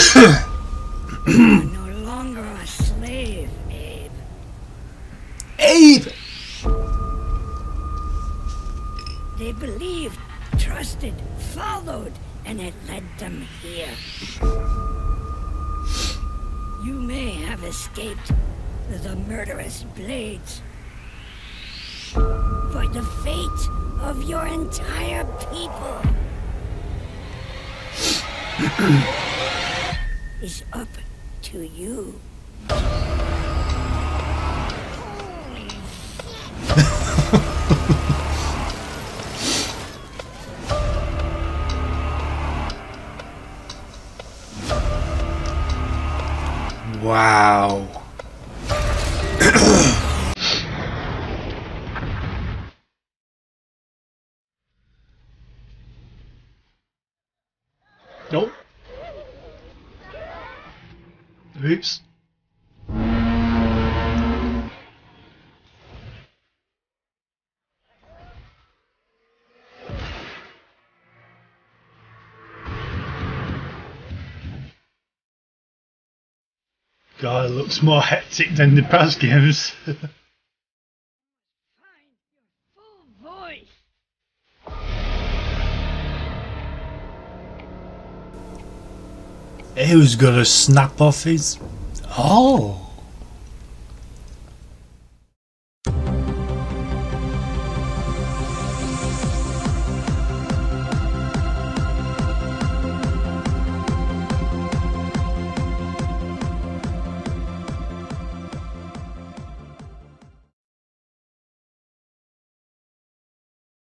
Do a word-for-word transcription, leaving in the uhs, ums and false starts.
You're no longer a slave, Abe. Abe! They believed, trusted, followed, and it led them here. You may have escaped the murderous blades, but the fate of your entire people is up to you. Wow. Nope. Oops. God, it looks more hectic than the past games. Find your full voice. Who's gonna snap off his... Oh!